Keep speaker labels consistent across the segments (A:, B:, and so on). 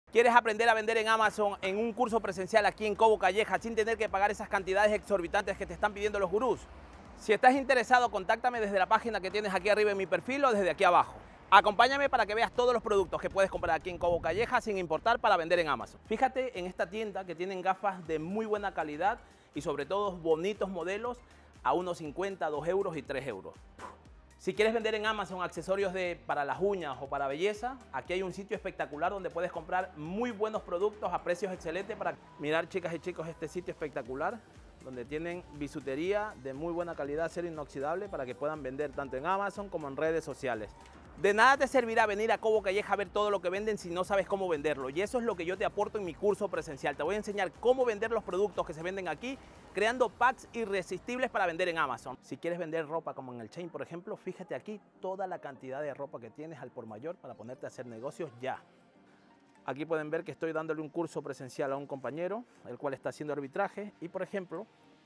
A: ¿Quieres aprender a vender en Amazon en un curso presencial aquí en Cobo Calleja sin tener que pagar esas cantidades exorbitantes que te están pidiendo los gurús? Si estás interesado, contáctame desde la página que tienes aquí arriba en mi perfil o desde aquí abajo. Acompáñame para que veas todos los productos que puedes comprar aquí en Cobo Calleja sin importar para vender en Amazon. Fíjate en esta tienda que tienen gafas de muy buena calidad y sobre todo bonitos modelos a unos 50, 2 euros y 3 euros. Si quieres vender en Amazon accesorios para las uñas o para belleza, aquí hay un sitio espectacular donde puedes comprar muy buenos productos a precios excelentes para mirar, chicas y chicos, este sitio espectacular donde tienen bisutería de muy buena calidad, acero inoxidable para que puedan vender tanto en Amazon como en redes sociales. De nada te servirá venir a Cobo Calleja a ver todo lo que venden si no sabes cómo venderlo. Y eso es lo que yo te aporto en mi curso presencial. Te voy a enseñar cómo vender los productos que se venden aquí, creando packs irresistibles para vender en Amazon. Si quieres vender ropa como en el Chain, por ejemplo, fíjate aquí toda la cantidad de ropa que tienes al por mayor para ponerte a hacer negocios ya. Aquí pueden ver que estoy dándole un curso presencial a un compañero, el cual está haciendo arbitraje y, por ejemplo,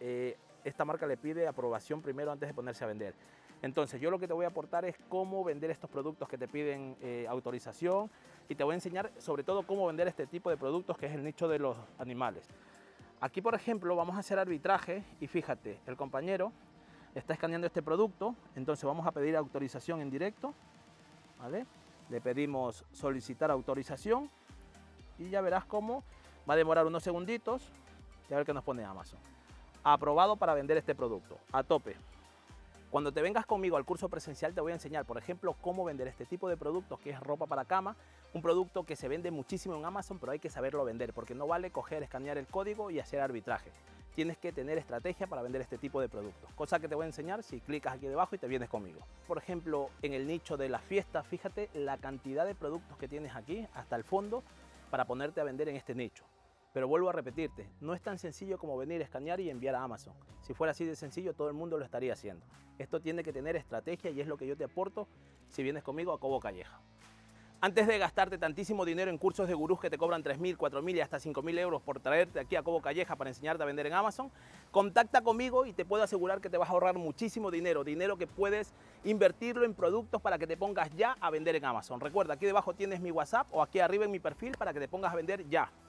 A: esta marca le pide aprobación primero antes de ponerse a vender. Entonces, yo lo que te voy a aportar es cómo vender estos productos que te piden autorización y te voy a enseñar sobre todo cómo vender este tipo de productos que es el nicho de los animales. Aquí, por ejemplo, vamos a hacer arbitraje y fíjate, el compañero está escaneando este producto, entonces vamos a pedir autorización en directo, ¿vale? Le pedimos solicitar autorización y ya verás cómo va a demorar unos segunditos y a ver qué nos pone Amazon. Aprobado para vender este producto, a tope. Cuando te vengas conmigo al curso presencial te voy a enseñar, por ejemplo, cómo vender este tipo de productos que es ropa para cama, un producto que se vende muchísimo en Amazon, pero hay que saberlo vender, porque no vale coger, escanear el código y hacer arbitraje. Tienes que tener estrategia para vender este tipo de productos, cosa que te voy a enseñar si clicas aquí debajo y te vienes conmigo. Por ejemplo, en el nicho de las fiestas, fíjate la cantidad de productos que tienes aquí hasta el fondo para ponerte a vender en este nicho. Pero vuelvo a repetirte, no es tan sencillo como venir, escanear y enviar a Amazon. Si fuera así de sencillo, todo el mundo lo estaría haciendo. Esto tiene que tener estrategia y es lo que yo te aporto si vienes conmigo a Cobo Calleja. Antes de gastarte tantísimo dinero en cursos de gurús que te cobran 3.000, 4.000 y hasta 5.000 euros por traerte aquí a Cobo Calleja para enseñarte a vender en Amazon, contacta conmigo y te puedo asegurar que te vas a ahorrar muchísimo dinero, dinero que puedes invertirlo en productos para que te pongas ya a vender en Amazon. Recuerda, aquí debajo tienes mi WhatsApp o aquí arriba en mi perfil para que te pongas a vender ya.